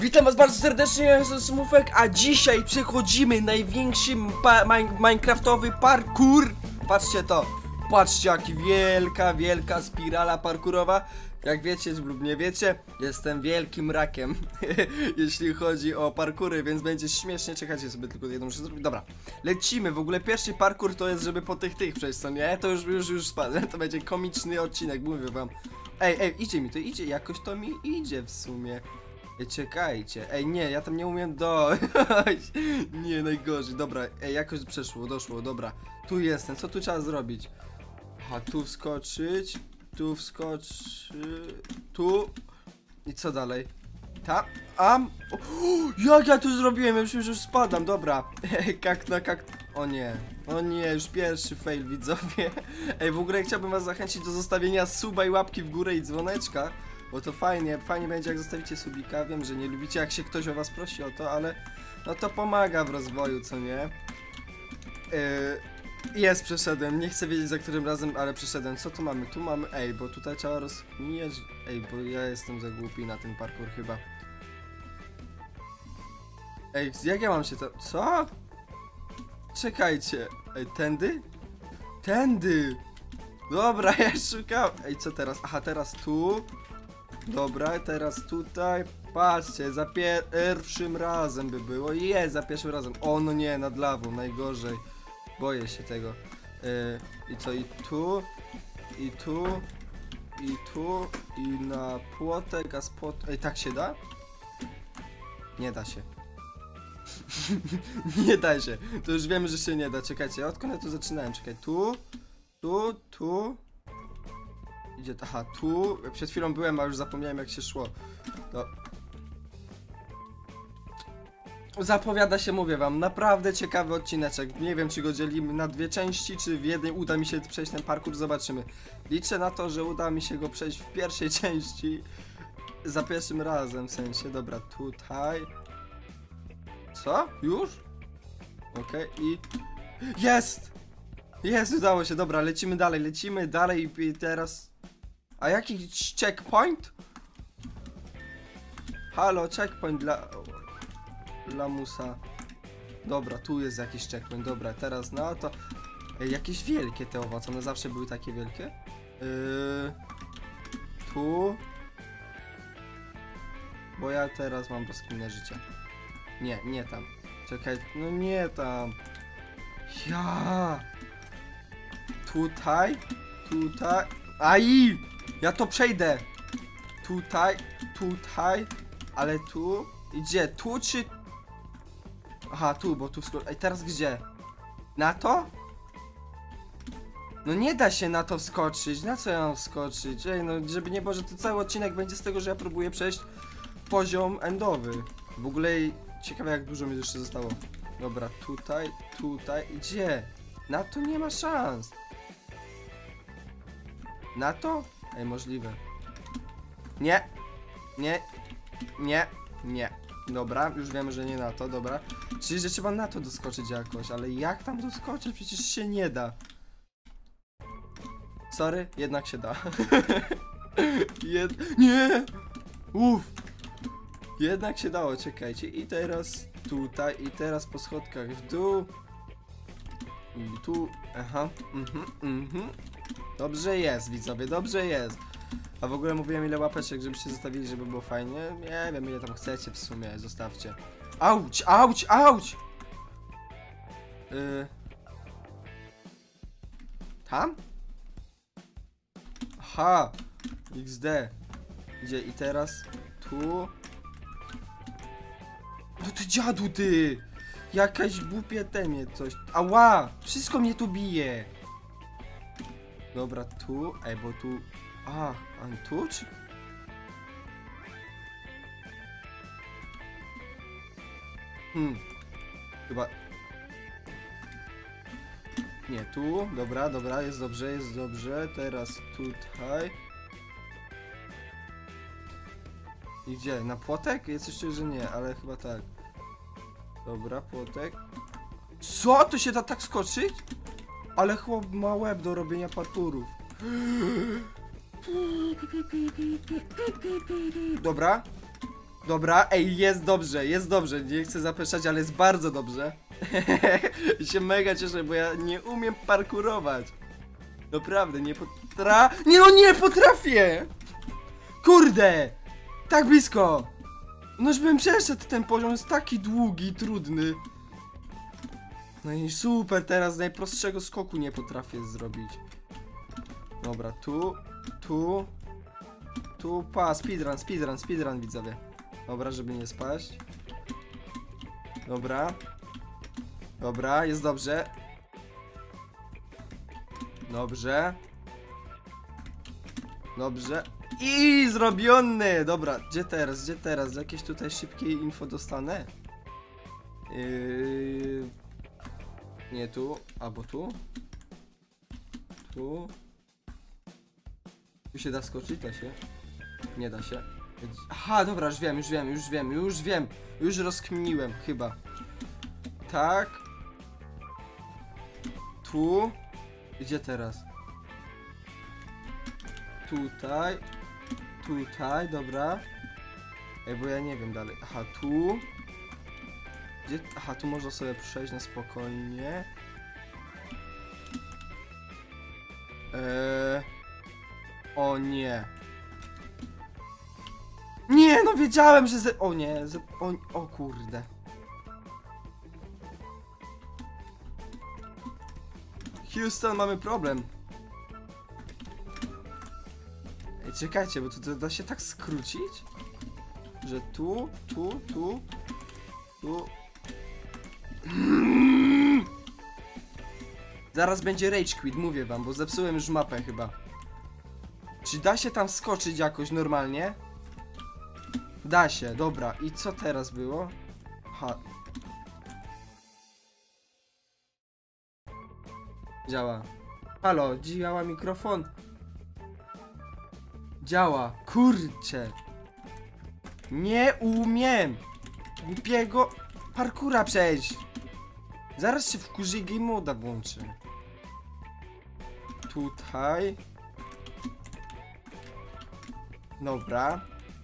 Witam was bardzo serdecznie, ja jestem Smurfek, a dzisiaj przechodzimy największy minecraftowy parkour. Patrzcie to, patrzcie jaki wielka spirala parkurowa. Jak wiecie lub nie wiecie, jestem wielkim rakiem, jeśli chodzi o parkury, więc będzie śmiesznie. Czekajcie, sobie tylko jedną muszę zrobić. Dobra, lecimy. W ogóle pierwszy parkour to jest, żeby po tych przejść, co nie? To już spadłem, to będzie komiczny odcinek, mówię wam. Ej, idzie mi to, idzie, jakoś to mi idzie w sumie. Czekajcie, nie, ja tam nie umiem dojść. Nie, najgorzej, dobra, jakoś doszło, dobra. Tu jestem, co tu trzeba zrobić? Aha, tu wskoczyć, tu tu. I co dalej? Jak ja tu zrobiłem? Ja myślałem, że już spadam, dobra. O nie, już pierwszy fail, widzowie. W ogóle chciałbym was zachęcić do zostawienia suba i łapki w górę i dzwoneczka. Bo to fajnie będzie jak zostawicie subika. Wiem, że nie lubicie jak się ktoś o was prosi o to, ale no to pomaga w rozwoju, co nie? Przeszedłem, nie chcę wiedzieć za którym razem, ale przeszedłem. Co tu mamy? Tu mamy, bo tutaj trzeba rozkminiać. Bo ja jestem za głupi na ten parkour chyba. Jak ja mam się to... Co? Czekajcie. Tędy? Tędy! Dobra, ja szukam. Co teraz? Aha, teraz tu. Dobra, teraz tutaj. Patrzcie, za pierwszym razem by było. Za pierwszym razem. O no nie, nad lawą, najgorzej. Boję się tego. I co? I tu. I tu. I tu. I na płotek, a spod... tak się da? Nie da się. Nie da się. To już wiemy, że się nie da. Czekajcie, odkąd ja tu zaczynałem? Czekaj, tu. Idzie, aha, tu. Przed chwilą byłem, a już zapomniałem jak się szło. Zapowiada się, mówię wam, naprawdę ciekawy odcineczek. Nie wiem, czy go dzielimy na dwie części, czy w jednej uda mi się przejść ten parkour, zobaczymy. Liczę na to, że uda mi się go przejść w pierwszej części. Za pierwszym razem, w sensie, dobra, tutaj. Co? Już? Okej, i... Jest, udało się, dobra, lecimy dalej i teraz... A jaki checkpoint? Halo, checkpoint dla lamusa. Dobra, tu jest jakiś checkpoint, dobra, teraz no to... jakieś wielkie te owoce, one zawsze były takie wielkie? Tu... Bo ja teraz mam rozkminę życia. Nie tam. Czekaj, no nie tam. Tutaj. Ja to przejdę. Tutaj. Ale tu. Gdzie? Tu czy... Aha, tu, bo tu wskoczyć. Teraz gdzie? Na to? No nie da się na to wskoczyć. Na co ja mam wskoczyć? No żeby nie było, że to cały odcinek będzie z tego, że ja próbuję przejść poziom endowy. W ogóle ciekawe jak dużo mi jeszcze zostało. Dobra, tutaj. Gdzie? Na to nie ma szans. Na to? Możliwe. Nie. Dobra, już wiemy, że nie na to, dobra. Czyli, że trzeba na to doskoczyć jakoś, ale jak tam doskoczyć? Przecież się nie da. Sorry, jednak się da. Nie! Jednak się dało, czekajcie. I teraz tutaj, i teraz po schodkach w dół. I tu, aha, Dobrze jest, widzowie, dobrze jest. A w ogóle mówiłem ile łapeczek, żebyście zostawili, żeby było fajnie. Nie wiem ile tam chcecie w sumie, zostawcie. Auć! Tam? Aha! XD. Gdzie? I teraz tu. No ty dziadu ty! Jakaś głupie temie coś. Ała! Wszystko mnie tu bije! Dobra, tu. Bo tu... A tu czy... Chyba... Nie, tu. Dobra, jest dobrze. Teraz tutaj. I gdzie? Na płotek? Jest jeszcze, że nie, ale chyba tak. Dobra, płotek. Co? To się da tak skoczyć? Ale chłop ma łeb do robienia parkurów. Dobra. Dobra, ej, jest dobrze, nie chcę zapeszać, ale jest bardzo dobrze. I się mega cieszę, bo ja nie umiem parkurować. Naprawdę, nie potrafię! Kurde! Tak blisko! No już bym przeszedł ten poziom, jest taki długi, trudny. No i super, teraz najprostszego skoku nie potrafię zrobić. Dobra, tu, speedrun widzowie. Dobra, żeby nie spaść. Dobra, jest dobrze. Dobrze. I zrobiony! Dobra, gdzie teraz? Jakieś tutaj szybkie info dostanę? Nie tu, albo tu. Tu się da skoczyć? Da się? Nie da się. Aha, dobra, już wiem. Już rozkminiłem, chyba. Tak. Tu. Gdzie teraz? Tutaj, dobra. Ej, bo ja nie wiem dalej. Aha, tu. Gdzie? Aha, tu można sobie przejść na spokojnie. O nie. Nie, no wiedziałem, że o nie, o kurde. Houston, mamy problem. Ej, czekajcie, bo to da się tak skrócić, że tu. Zaraz będzie rage quit, mówię wam, bo zepsułem już mapę chyba. Czy da się tam skoczyć jakoś normalnie? Da się, dobra. I co teraz było? Działa. Halo, działa mikrofon. Działa, kurczę. Nie umiem głupiego parkura przejść. Zaraz się wkurzy i game moda włączy. Tutaj. Dobra.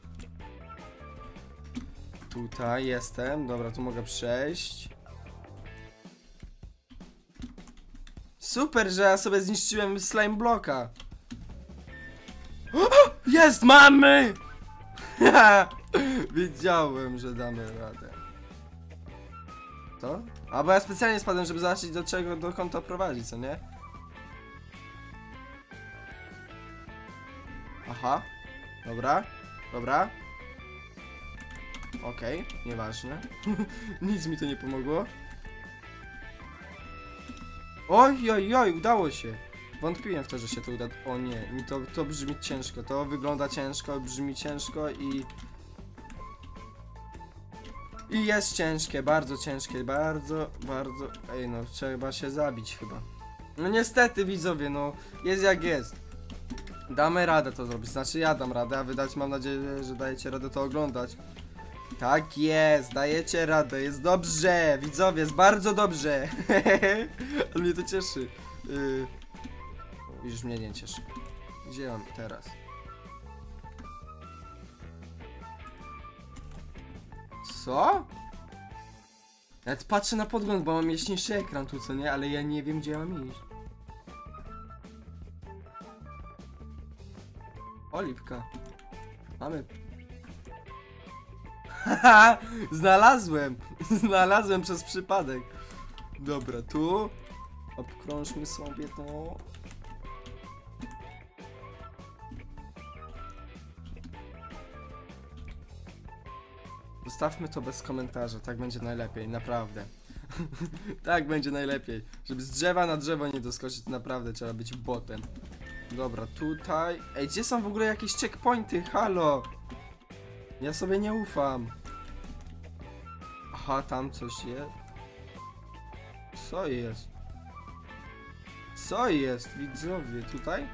Tutaj jestem. Dobra, tu mogę przejść. Super, że ja sobie zniszczyłem slime bloka. Jest, mamy! Wiedziałem, że damy radę. To? A bo ja specjalnie spadłem, żeby zobaczyć dokąd to prowadzi, co nie? Aha. Dobra. Okej, nieważne. Nic mi to nie pomogło. Oj, udało się. Wątpiłem w to, że się to uda. O nie, mi to brzmi ciężko. To wygląda ciężko, brzmi ciężko i jest ciężkie, bardzo ciężkie, bardzo. Ej, no trzeba się zabić chyba. No niestety widzowie, no jest jak jest. Damy radę to zrobić, znaczy ja dam radę, a wy mam nadzieję, że dajecie radę to oglądać. Tak jest, dajecie radę, jest dobrze, widzowie, jest bardzo dobrze. Ale mnie to cieszy. Już mnie nie cieszy. Gdzie mam teraz? Co? Ja patrzę na podgląd, bo mam jaśniejszy ekran tu, co nie? Ale ja nie wiem, gdzie mam iść. Oliwka. Mamy. Haha! Znalazłem przez przypadek. Dobra, tu. Obkrążmy sobie to. Zostawmy to bez komentarza, tak będzie najlepiej, naprawdę. Tak będzie najlepiej. Żeby z drzewa na drzewo nie doskoczyć, naprawdę trzeba być botem. Dobra, tutaj. Ej, gdzie są w ogóle jakieś checkpointy? Halo! Ja sobie nie ufam. Aha, tam coś jest. Co jest? Co jest, widzowie? Tutaj?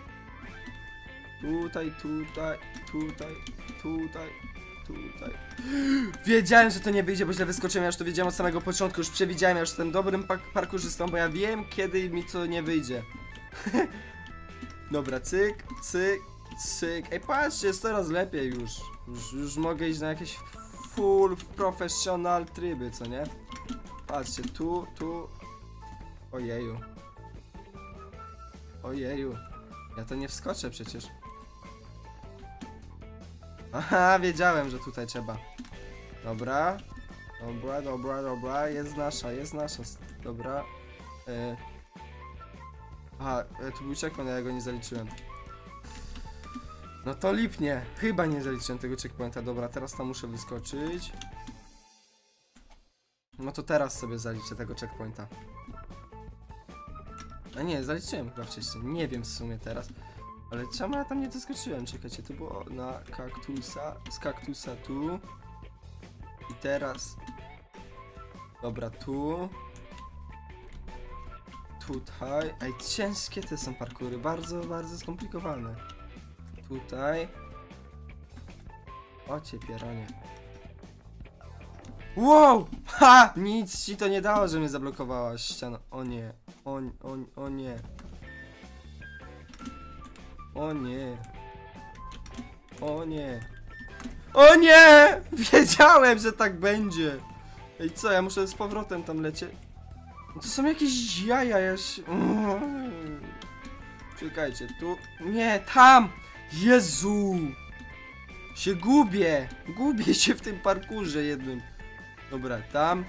Tutaj. Wiedziałem, że to nie wyjdzie, bo źle wyskoczyłem. Ja już to wiedziałem od samego początku. Już przewidziałem, ja już jestem dobrym parkurzystą, bo ja wiem, kiedy mi to nie wyjdzie. Dobra, cyk. Ej, patrzcie, jest coraz lepiej już. Już mogę iść na jakieś full professional tryby, co nie? Patrzcie, tu. Ojeju. Ojeju. Ja to nie wskoczę przecież. Aha, wiedziałem, że tutaj trzeba. Dobra. Dobra. Jest nasza. Dobra. Aha, tu był checkpoint, a ja go nie zaliczyłem. No to lipnie. Chyba nie zaliczyłem tego checkpointa. Dobra, teraz tam muszę wyskoczyć. No to teraz sobie zaliczę tego checkpointa. A nie, zaliczyłem chyba wcześniej. Nie wiem w sumie teraz. Ale czemu ja tam nie doskoczyłem? Czekajcie, to było na kaktusa. Z kaktusa tu. I teraz. Dobra, tu. Tutaj. Ej, ciężkie te są parkury. Bardzo skomplikowane. Tutaj. O cię pieronie. Wow! Ha! Nic ci to nie dało, że mnie zablokowała ściana. O nie. O nie. O nie. O nie. O nie! Wiedziałem, że tak będzie. Ej, co? Ja muszę z powrotem tam lecieć. To są jakieś jaja, ja się... Czekajcie, tu... Nie, tam! Jezu! Się gubię! Gubię się w tym parkurze jednym. Dobra, tam.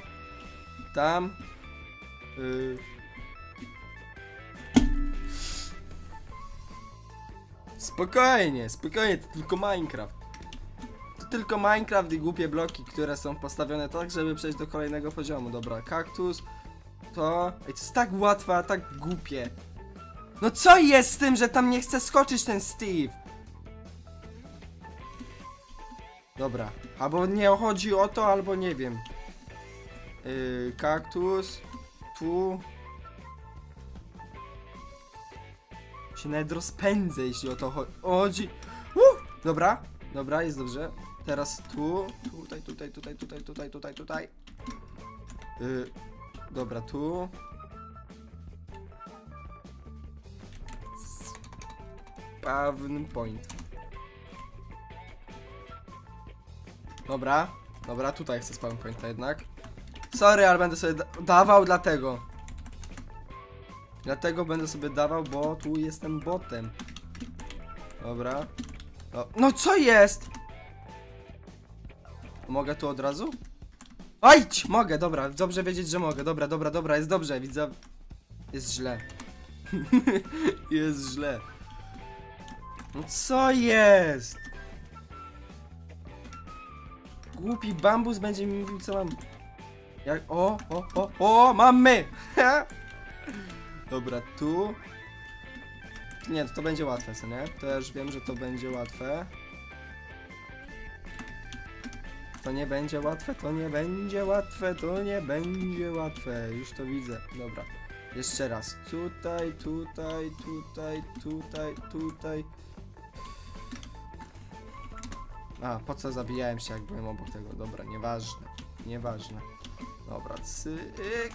Spokojnie, to tylko Minecraft. To tylko Minecraft i głupie bloki, które są postawione tak, żeby przejść do kolejnego poziomu. Dobra, kaktus. To... Ej, to jest tak łatwe, a tak głupie. No co jest z tym, że tam nie chce skoczyć ten Steve? Dobra, albo nie chodzi o to, albo nie wiem. Kaktus. Tu. Się nawet rozpędzę, jeśli o to chodzi. Dobra, jest dobrze. Teraz tu. Tutaj. Dobra, tu. Spawn point. Dobra, tutaj chcę spawn pointa jednak. Sorry, ale będę sobie dawał dlatego. Dlatego będę sobie dawał, bo tu jestem botem. Dobra. No co jest? Mogę tu od razu? Ojdź! Mogę, dobra, dobrze wiedzieć, że mogę. Dobra, jest dobrze, widzę. Jest źle. Jest źle. No co jest? Głupi bambus będzie mi mówił, co mam. Jak. O, mamy! Dobra, tu. Nie, to będzie łatwe, co nie? To ja już wiem, że to będzie łatwe. To nie będzie łatwe. Już to widzę. Dobra. Jeszcze raz. Tutaj. A, po co zabijałem się, jak byłem obok tego? Dobra, nieważne. Dobra, cyk.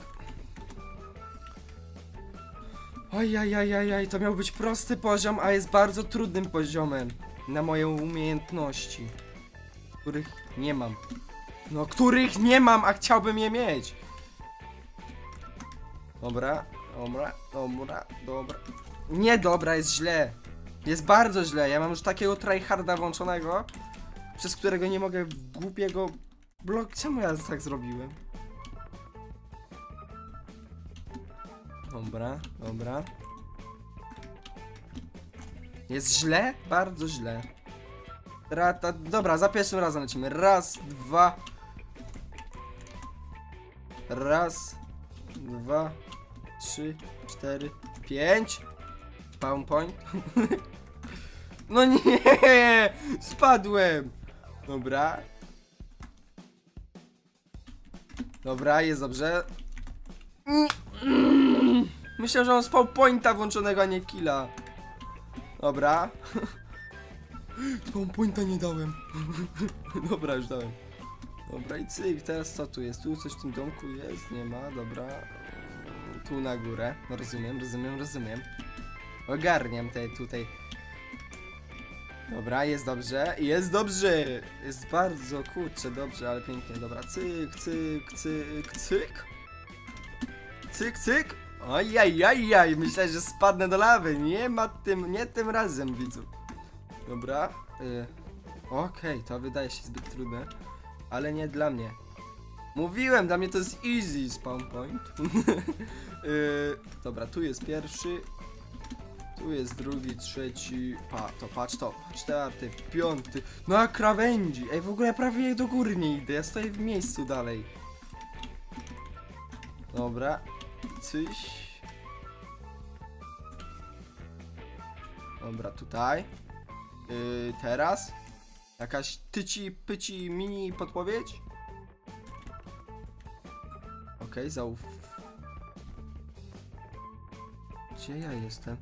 Ojajajajaj, to miał być prosty poziom, a jest bardzo trudnym poziomem. Na moje umiejętności. Których nie mam. No, których nie mam, a chciałbym je mieć. Dobra. Nie dobra, jest źle. Jest bardzo źle, ja mam już takiego tryharda włączonego, przez którego nie mogę głupiego blok... Czemu ja tak zrobiłem? Dobra. Jest źle? Bardzo źle. Dobra, za pierwszym razem lecimy. Raz, dwa. 3, 4, 5. Spawn point. No nie! Spadłem! Dobra, jest dobrze. Myślę, że mam spawn pointa włączonego, a nie killa. Dobra. Spawn pointa nie dałem. Dobra, już dałem. Dobra i cyk, teraz co tu jest? Tu coś w tym domku jest? Nie ma, dobra. Tu na górę. No rozumiem. Ogarniam te tutaj. Dobra, jest dobrze, jest dobrze. Jest bardzo, kurczę, dobrze, ale pięknie. Dobra, cyk, cyk, cyk, cyk. Cyk, cyk. Ojajajaj, myślę, że spadnę do lawy. Nie tym razem, widzu. Dobra. Okej, to wydaje się zbyt trudne. Ale nie dla mnie. Mówiłem, dla mnie to jest easy spawn point. Dobra, tu jest pierwszy. Tu jest drugi, trzeci. Patrz to. Czwarty, piąty. Na krawędzi. Ej, w ogóle prawie do góry nie idę. Ja stoję w miejscu dalej. Dobra. Cyś. Dobra, tutaj. Teraz. Jakaś pyci mini podpowiedź? Okej, zauf. Gdzie ja jestem?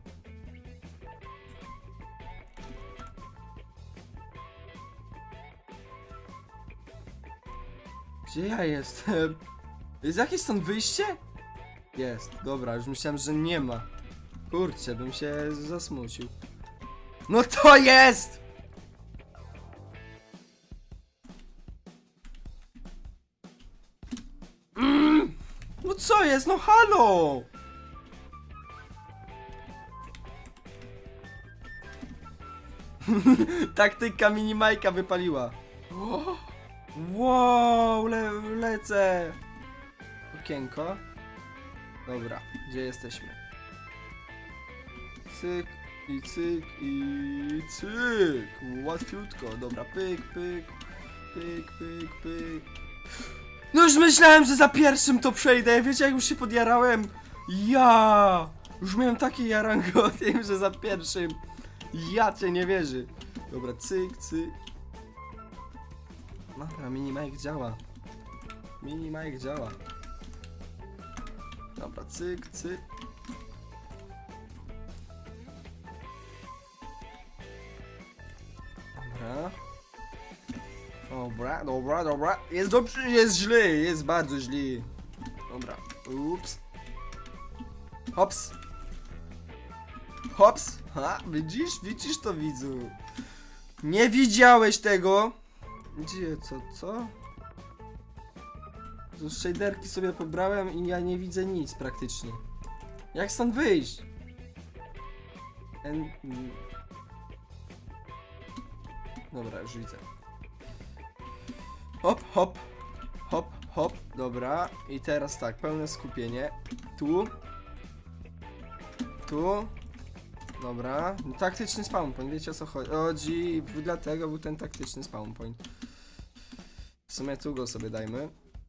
Gdzie ja jestem? Jest jakieś stąd wyjście? Jest, dobra, już myślałem, że nie ma. Kurczę, bym się zasmucił. No to jest! No co jest? No halo! Taktyka minimajka wypaliła. Wow, lecę. Okienko. Dobra, gdzie jesteśmy? Cyk i cyk i cyk. Łatwiutko. Dobra, pyk, pyk, pyk, pyk, pyk. No już myślałem, że za pierwszym to przejdę. Wiecie, jak już się podjarałem? Ja! Już miałem takie jarango o tym, że za pierwszym. Ja cię nie wierzy. Dobra, cyk, cyk. Dobra, minimajk działa. Minimajk działa. Dobra, cyk, cyk. Dobra. Dobra, dobra, dobra. Jest dobrze, jest źle, jest bardzo źle. Dobra, ups. Hops. Hops. Ha, widzisz to, widzu. Nie widziałeś tego. Gdzie, co? Z shaderki sobie pobrałem i ja nie widzę nic praktycznie. Jak stąd wyjść? Dobra, już widzę. Hop, hop. Hop, hop. Dobra. I teraz tak, pełne skupienie. Tu. Tu. Dobra. Taktyczny spawn point, wiecie o co chodzi. Dlatego był ten taktyczny spawn point. W sumie tu go sobie dajmy.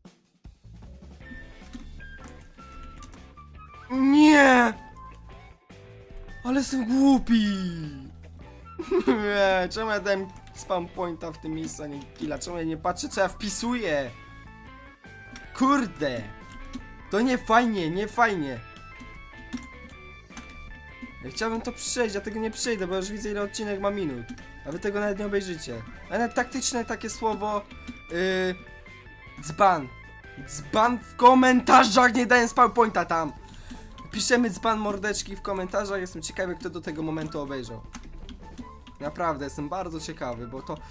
Nie! Ale jestem głupi! Nie, czemu ja dałem spawn pointa w tym miejscu, a nie killa? Czemu ja nie patrzę, co ja wpisuję? Kurde! To nie fajnie, nie fajnie. Ja chciałbym to przejść, ja tego nie przejdę, bo już widzę, ile odcinek ma minut. A wy tego nawet nie obejrzycie. Ale taktyczne takie słowo... dzban. Dzban w komentarzach, nie daję spawn pointa tam. Piszemy dzban mordeczki w komentarzach, jestem ciekawy, kto do tego momentu obejrzał. Naprawdę, jestem bardzo ciekawy, bo to...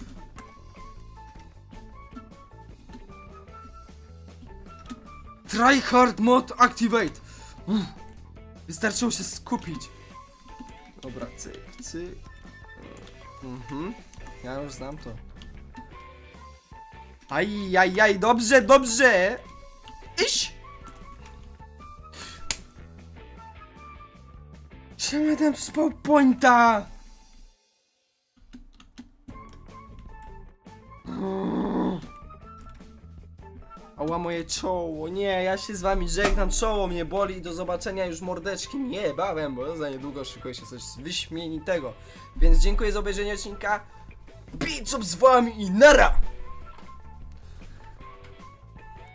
Tryhard mod activate! Wystarczyło się skupić. Dobra, cyk, cyk. Ja już znam to. Ajajaj, dobrze, dobrze! Iś! Czemu tam spawn pointa? Ała, moje czoło, nie, ja się z wami żegnam, czoło mnie boli, do zobaczenia już mordeczki, nie bałem, bo za niedługo szykuje się coś wyśmienitego. Więc dziękuję za obejrzenie odcinka, bicup z wami i nara!